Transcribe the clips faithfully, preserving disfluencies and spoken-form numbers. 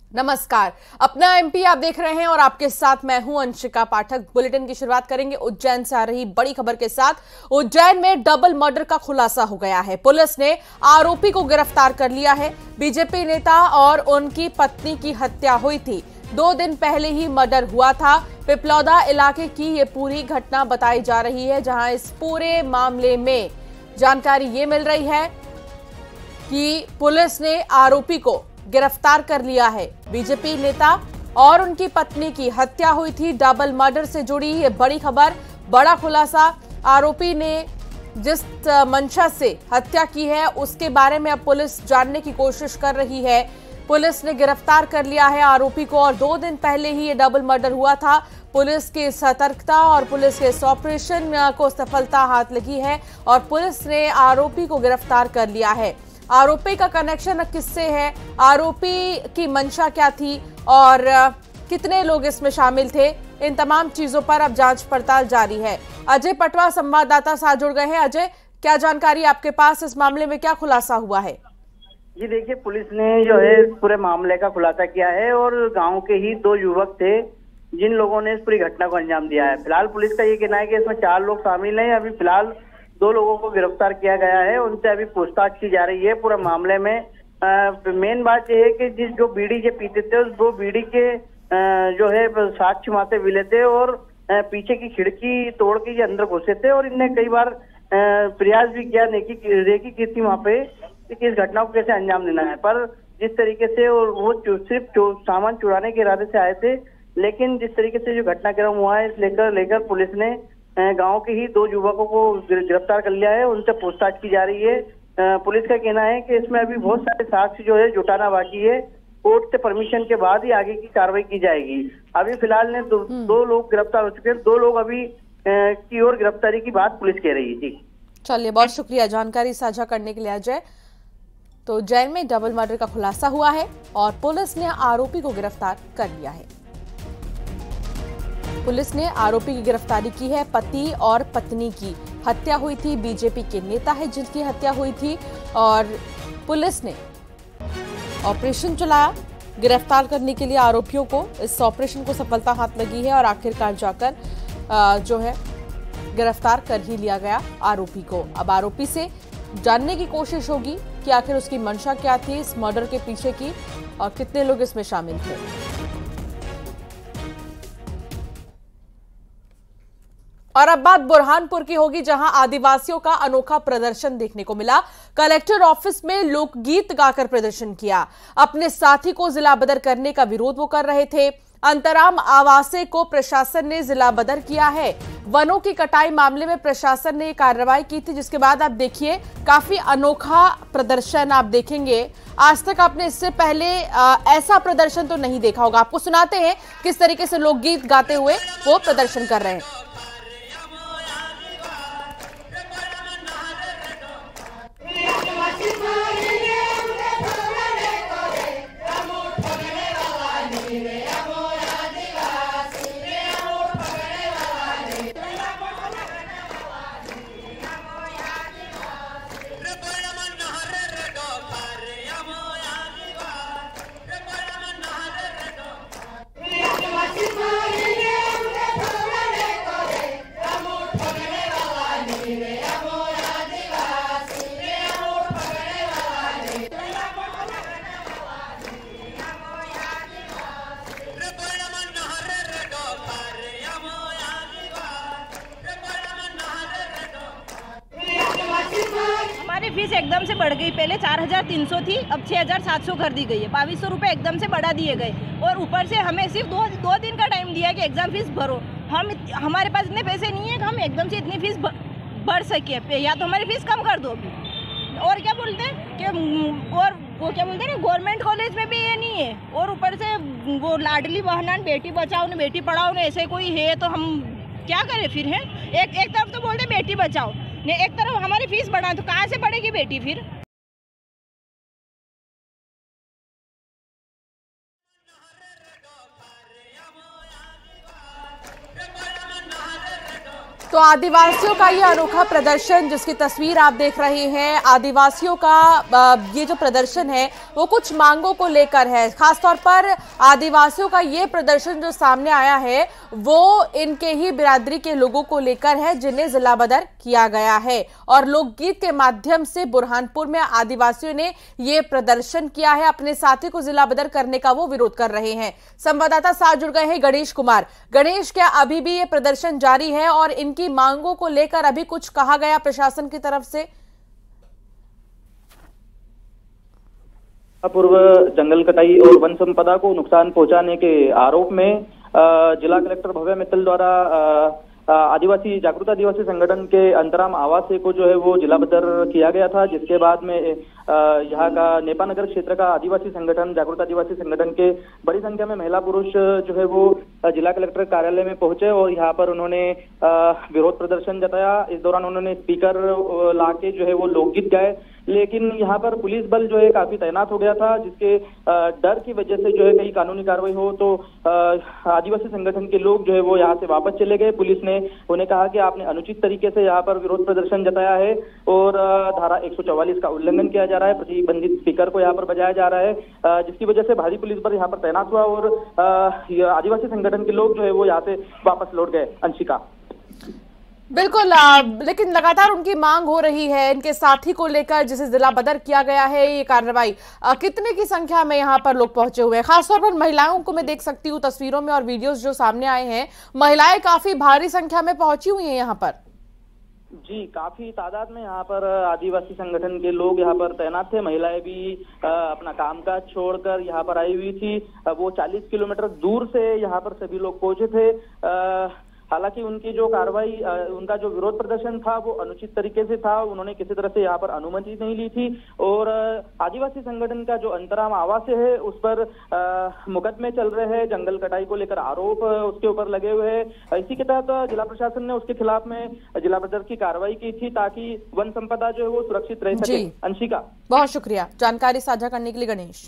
नमस्कार, अपना एमपी आप देख रहे हैं और आपके साथ मैं हूं अंशिका पाठक। बुलेटिन की शुरुआत करेंगे उज्जैन से आ रही बड़ी खबर के साथ। उज्जैन में डबल मर्डर का खुलासा हो गया है। पुलिस ने आरोपी को गिरफ्तार कर लिया है। बीजेपी नेता और उनकी पत्नी की हत्या हुई थी। दो दिन पहले ही मर्डर हुआ था। पिपलौदा इलाके की ये पूरी घटना बताई जा रही है, जहां इस पूरे मामले में जानकारी ये मिल रही है कि पुलिस ने आरोपी को गिरफ्तार कर लिया है। बीजेपी नेता और उनकी पत्नी की हत्या हुई थी। डबल मर्डर से जुड़ी ये बड़ी खबर, बड़ा खुलासा। आरोपी ने जिस मंशा से हत्या की है उसके बारे में अब पुलिस जानने की कोशिश कर रही है। पुलिस ने गिरफ्तार कर लिया है आरोपी को और दो दिन पहले ही ये डबल मर्डर हुआ था। पुलिस की सतर्कता और पुलिस के इस ऑपरेशन को सफलता हाथ लगी है और पुलिस ने आरोपी को गिरफ्तार कर लिया है। आरोपी का कनेक्शन किससे है, आरोपी की मंशा क्या थी और कितने लोग इसमें शामिल थे, इन तमाम चीजों पर अब जांच पड़ताल जारी है। अजय पटवा संवाददाता साथ जुड़ गए हैं। अजय, क्या जानकारी आपके पास, इस मामले में क्या खुलासा हुआ है? जी देखिए, पुलिस ने जो है पूरे मामले का खुलासा किया है और गांव के ही दो युवक थे जिन लोगों ने इस पूरी घटना को अंजाम दिया है। फिलहाल पुलिस का ये कहना है कि इसमें चार लोग शामिल हैं। अभी फिलहाल दो लोगों को गिरफ्तार किया गया है, उनसे अभी पूछताछ की जा रही है। पूरे मामले में मेन बात यह है कि जिस जो बीड़ी के पीते थे उस वो बीड़ी के आ, जो है साक्ष्य वहां से मिले थे और आ, पीछे की खिड़की तोड़ के ये अंदर घुसे थे और इनने कई बार आ, प्रयास भी किया, नेकी रेकी की थी वहां पे कि इस घटना को कैसे अंजाम देना है। पर जिस तरीके से और वो सिर्फ सामान चुराने के इरादे से आए थे, लेकिन जिस तरीके से जो घटनाक्रम हुआ है इस लेकर लेकर पुलिस ने गांव के ही दो युवकों को गिरफ्तार कर लिया है, उनसे पूछताछ की जा रही है। पुलिस का कहना है कि इसमें अभी बहुत सारे साक्ष्य जो है जुटाना बाकी है। कोर्ट से परमिशन के बाद ही आगे की कार्रवाई की जाएगी। अभी फिलहाल ने दो, दो लोग गिरफ्तार हो चुके हैं, दो लोग अभी की ओर गिरफ्तारी की बात पुलिस कह रही है। चलिए, बहुत शुक्रिया जानकारी साझा करने के लिए अजय। तो उज्जैन में डबल मर्डर का खुलासा हुआ है और पुलिस ने आरोपी को गिरफ्तार कर लिया है। पुलिस ने आरोपी की गिरफ्तारी की है। पति और पत्नी की हत्या हुई थी। बीजेपी के नेता है जिनकी हत्या हुई थी और पुलिस ने ऑपरेशन चलाया गिरफ्तार करने के लिए आरोपियों को। इस ऑपरेशन को सफलता हाथ लगी है और आखिरकार जाकर जो है गिरफ्तार कर ही लिया गया आरोपी को। अब आरोपी से जानने की कोशिश होगी कि आखिर उसकी मंशा क्या थी इस मर्डर के पीछे की और कितने लोग इसमें शामिल थे। और अब बात बुरहानपुर की होगी, जहां आदिवासियों का अनोखा प्रदर्शन देखने को मिला। कलेक्टर ऑफिस में लोकगीत गाकर प्रदर्शन किया। अपने साथी को जिला बदर करने का विरोध वो कर रहे थे। अंतराम आवासे को प्रशासन ने जिला बदर किया है। वनों की कटाई मामले में प्रशासन ने कार्रवाई की थी, जिसके बाद आप देखिए काफी अनोखा प्रदर्शन आप देखेंगे। आज तक आपने इससे पहले आ, ऐसा प्रदर्शन तो नहीं देखा होगा। आपको सुनाते हैं किस तरीके से लोकगीत गाते हुए वो प्रदर्शन कर रहे हैं। फीस एकदम से बढ़ गई। पहले चार हजार तीन सौ थी, अब छह हजार सात सौ कर दी गई है। बाईस सौ रुपये एकदम से बढ़ा दिए गए और ऊपर से हमें सिर्फ दो दो दिन का टाइम दिया है कि एग्जाम फीस भरो। हम हमारे पास इतने पैसे नहीं है कि हम एकदम से इतनी फीस भर सके। या तो हमारी फीस कम कर दो अभी। और क्या बोलते हैं कि और वो क्या बोलते हैं ना, गवर्नमेंट कॉलेज में भी ये नहीं है और ऊपर से वो लाडली बहना, बेटी बचाओ ने बेटी पढ़ाओ ने ऐसे कोई है तो हम क्या करें फिर है। एक एक तरफ तो बोलते बेटी बचाओ ने, एक तरफ हमारी फीस बढ़ा, तो कहाँ से बढ़ेगी बेटी फिर। तो आदिवासियों का ये अनोखा प्रदर्शन जिसकी तस्वीर आप देख रहे हैं, आदिवासियों का ये जो प्रदर्शन है वो कुछ मांगों को लेकर है। खासतौर पर आदिवासियों का ये प्रदर्शन जो सामने आया है वो इनके ही बिरादरी के लोगों को लेकर है जिन्हें जिला बदर किया गया है। और लोकगीत के माध्यम से बुरहानपुर में आदिवासियों ने ये प्रदर्शन किया है, अपने साथी को जिला बदर करने का वो विरोध कर रहे हैं। संवाददाता साथ जुड़ गए हैं गणेश कुमार। गणेश, क्या अभी भी ये प्रदर्शन जारी है और इनकी की मांगों को लेकर अभी कुछ कहा गया प्रशासन की तरफ से? पूर्व जंगल कटाई और वन संपदा को नुकसान पहुंचाने के आरोप में जिला कलेक्टर भव्य मित्तल द्वारा आदिवासी जागरूक आदिवासी संगठन के अंतराम आवासीय को जो है वो जिला बदर किया गया था, जिसके बाद में यहाँ का नेपानगर क्षेत्र का आदिवासी संगठन जागरूक आदिवासी संगठन के बड़ी संख्या में महिला पुरुष जो है वो जिला कलेक्टर कार्यालय में पहुंचे और यहाँ पर उन्होंने विरोध प्रदर्शन जताया। इस दौरान उन्होंने स्पीकर लाके जो है वो लोकगीत गाए, लेकिन यहाँ पर पुलिस बल जो है काफी तैनात हो गया था, जिसके डर की वजह से जो है कहीं कानूनी कार्रवाई हो तो आदिवासी संगठन के लोग जो है वो यहाँ से वापस चले गए। पुलिस ने उन्हें कहा कि आपने अनुचित तरीके से यहाँ पर विरोध प्रदर्शन जताया है और धारा एक सौ चौवालीस का उल्लंघन किया जा रहा है, प्रतिबंधित स्पीकर को यहाँ पर बजाया जा रहा है, जिसकी वजह से भारी पुलिस बल यहाँ पर तैनात हुआ और आदिवासी संगठन के लोग जो है वो यहाँ से वापस लौट गए। अंशिका। बिल्कुल, लेकिन लगातार उनकी मांग हो रही है इनके साथी को लेकर जिसे जिला बदर किया गया है। ये कार्रवाई कितने की संख्या में यहाँ पर लोग पहुंचे हुए हैं? खासतौर पर महिलाओं को मैं देख सकती हूँ तस्वीरों में और वीडियोस जो सामने आए हैं, महिलाएं काफी भारी संख्या में पहुंची हुई हैं यहाँ पर। जी, काफी तादाद में यहाँ पर आदिवासी संगठन के लोग यहाँ पर तैनात थे। महिलाएं भी आ, अपना कामकाज छोड़कर यहाँ पर आई हुई थी। वो चालीस किलोमीटर दूर से यहाँ पर सभी लोग पहुंचे थे। आ, हालांकि उनकी जो कार्रवाई, उनका जो विरोध प्रदर्शन था वो अनुचित तरीके से था, उन्होंने किसी तरह से यहाँ पर अनुमति नहीं ली थी और आदिवासी संगठन का जो अंतराम आवासीय है उस पर मुकदमे चल रहे हैं, जंगल कटाई को लेकर आरोप उसके ऊपर लगे हुए हैं। इसी के तहत जिला प्रशासन ने उसके खिलाफ में जिला बदर की कार्रवाई की थी ताकि वन संपदा जो है वो सुरक्षित रह सके। अंशिका, बहुत शुक्रिया जानकारी साझा करने के लिए गणेश।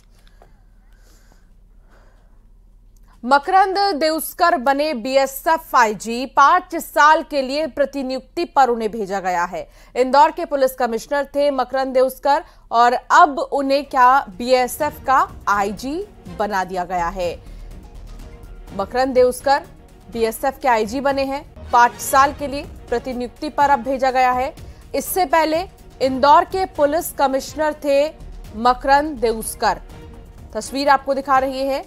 मकरंद देउस्कर बने बीएसएफ आईजी, पांच साल के लिए प्रतिनियुक्ति पर उन्हें भेजा गया है। इंदौर के पुलिस कमिश्नर थे मकरंद देउस्कर और अब उन्हें क्या बीएसएफ का आईजी बना दिया गया है। मकरंद देउस्कर बीएसएफ के आईजी बने हैं, पांच साल के लिए प्रतिनियुक्ति पर अब भेजा गया है। इससे पहले इंदौर के पुलिस कमिश्नर थे मकरंद देउस्कर। तस्वीर आपको दिखा रही है।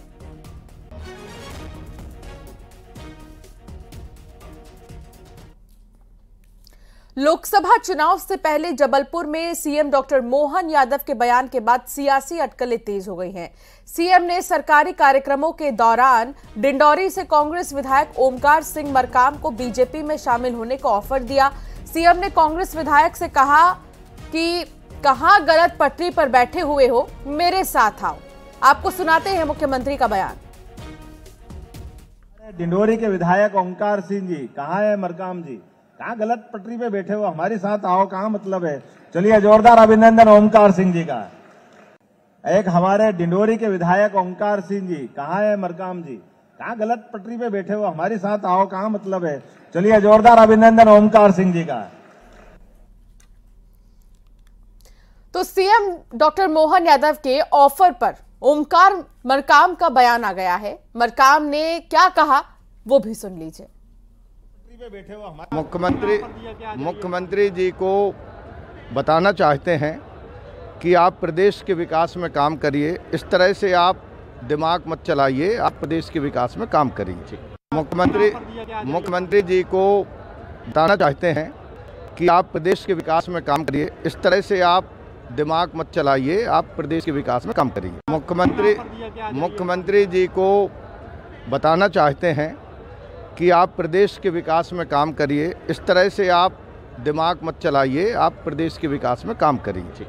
लोकसभा चुनाव से पहले जबलपुर में सीएम डॉक्टर मोहन यादव के बयान के बाद सियासी अटकलें तेज हो गई हैं। सीएम ने सरकारी कार्यक्रमों के दौरान डिंडौरी से कांग्रेस विधायक ओमकार सिंह मरकाम को बीजेपी में शामिल होने का ऑफर दिया। सीएम ने कांग्रेस विधायक से कहा कि कहां गलत पटरी पर बैठे हुए हो, मेरे साथ आओ। आपको सुनाते हैं मुख्यमंत्री का बयान। डिंडौरी के विधायक ओमकार सिंह जी, कहाँ है मरकाम जी? कहाँ गलत पटरी पे बैठे हो, हमारे साथ आओ, कहाँ मतलब है? चलिए जोरदार अभिनंदन ओमकार सिंह जी का। एक हमारे डिंडौरी के विधायक ओमकार सिंह जी, कहाँ है मरकाम जी? कहाँ गलत पटरी पे बैठे हो, हमारे साथ आओ, कहाँ मतलब है? चलिए जोरदार अभिनंदन ओमकार सिंह जी का। तो सीएम डॉक्टर मोहन यादव के ऑफर पर ओमकार मरकाम का बयान आ गया है। मरकाम ने क्या कहा वो भी सुन लीजिए। मुख्यमंत्री मुख्यमंत्री जी को बताना चाहते हैं कि आप प्रदेश के विकास में काम करिए, इस तरह से आप दिमाग मत चलाइए, आप प्रदेश के विकास में काम करिए। मुख्यमंत्री मुख्यमंत्री जी को बताना चाहते हैं कि आप प्रदेश के विकास में काम करिए, इस तरह से आप दिमाग मत चलाइए, आप प्रदेश के विकास में काम करिए। मुख्यमंत्री मुख्यमंत्री जी को बताना चाहते हैं कि आप प्रदेश के विकास में काम करिए, इस तरह से आप दिमाग मत चलाइए, आप प्रदेश के विकास में काम करिए।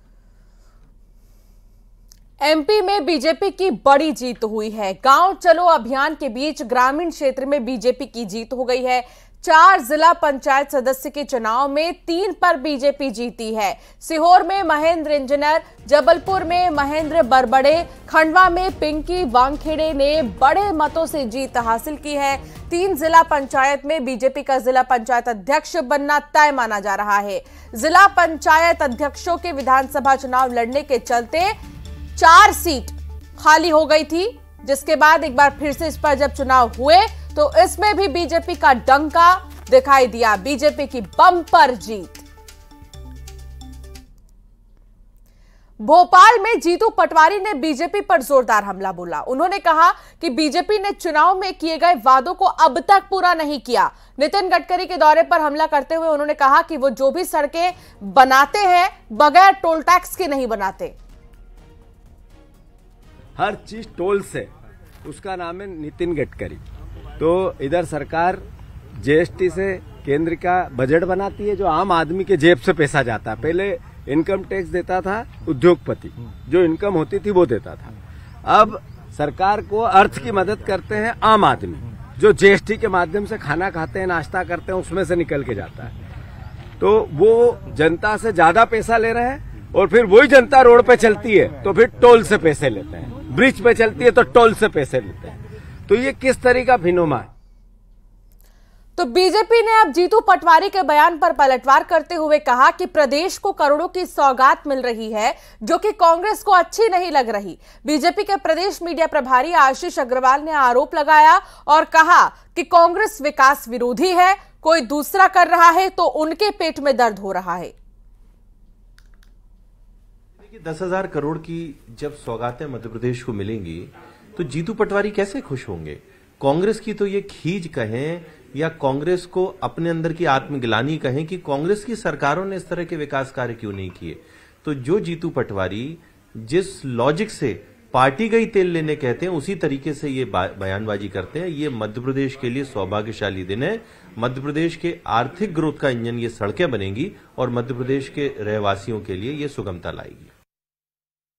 एमपी में बीजेपी की बड़ी जीत हुई है। गांव चलो अभियान के बीच ग्रामीण क्षेत्र में बीजेपी की जीत हो गई है। चार जिला पंचायत सदस्य के चुनाव में तीन पर बीजेपी जीती है। सीहोर में महेंद्र इंजीनियर, जबलपुर में महेंद्र बरबड़े, खंडवा में पिंकी वानखेड़े ने बड़े मतों से जीत हासिल की है। तीन जिला पंचायत में बीजेपी का जिला पंचायत अध्यक्ष बनना तय माना जा रहा है। जिला पंचायत अध्यक्षों के विधानसभा चुनाव लड़ने के चलते चार सीट खाली हो गई थी, जिसके बाद एक बार फिर से इस पर जब चुनाव हुए तो इसमें भी बीजेपी का डंका दिखाई दिया। बीजेपी की बम्पर जीत। भोपाल में जीतू पटवारी ने बीजेपी पर जोरदार हमला बोला। उन्होंने कहा कि बीजेपी ने चुनाव में किए गए वादों को अब तक पूरा नहीं किया। नितिन गडकरी के दौरे पर हमला करते हुए उन्होंने कहा कि वो जो भी सड़कें बनाते हैं बगैर टोल टैक्स के नहीं बनाते। हर चीज टोल से, उसका नाम है नितिन गडकरी। तो इधर सरकार जीएसटी से केंद्र का बजट बनाती है, जो आम आदमी के जेब से पैसा जाता है। पहले इनकम टैक्स देता था उद्योगपति, जो इनकम होती थी वो देता था। अब सरकार को अर्थ की मदद करते हैं आम आदमी, जो जीएसटी के माध्यम से खाना खाते हैं, नाश्ता करते हैं, उसमें से निकल के जाता है। तो वो जनता से ज्यादा पैसा ले रहे हैं और फिर वही जनता रोड पे चलती है तो फिर टोल से पैसे लेते हैं, ब्रिज पे चलती है तो टोल से पैसे लेते हैं। तो ये किस तरह का फिनोमा है? तो बीजेपी ने अब जीतू पटवारी के बयान पर पलटवार करते हुए कहा कि प्रदेश को करोड़ों की सौगात मिल रही है, जो कि कांग्रेस को अच्छी नहीं लग रही। बीजेपी के प्रदेश मीडिया प्रभारी आशीष अग्रवाल ने आरोप लगाया और कहा कि कांग्रेस विकास विरोधी है, कोई दूसरा कर रहा है तो उनके पेट में दर्द हो रहा है। दस हजार करोड़ की जब सौगातें मध्य प्रदेश को मिलेंगी तो जीतू पटवारी कैसे खुश होंगे? कांग्रेस की तो ये खीज कहें या कांग्रेस को अपने अंदर की आत्मग्लानि कहें कि कांग्रेस की सरकारों ने इस तरह के विकास कार्य क्यों नहीं किए। तो जो जीतू पटवारी जिस लॉजिक से पार्टी का ही तेल लेने कहते हैं, उसी तरीके से ये बयानबाजी करते हैं। ये मध्य प्रदेश के लिए सौभाग्यशाली दिन है। मध्य प्रदेश के आर्थिक ग्रोथ का इंजन ये सड़कें बनेंगी और मध्य प्रदेश के रहवासियों के लिए ये सुगमता लाएगी।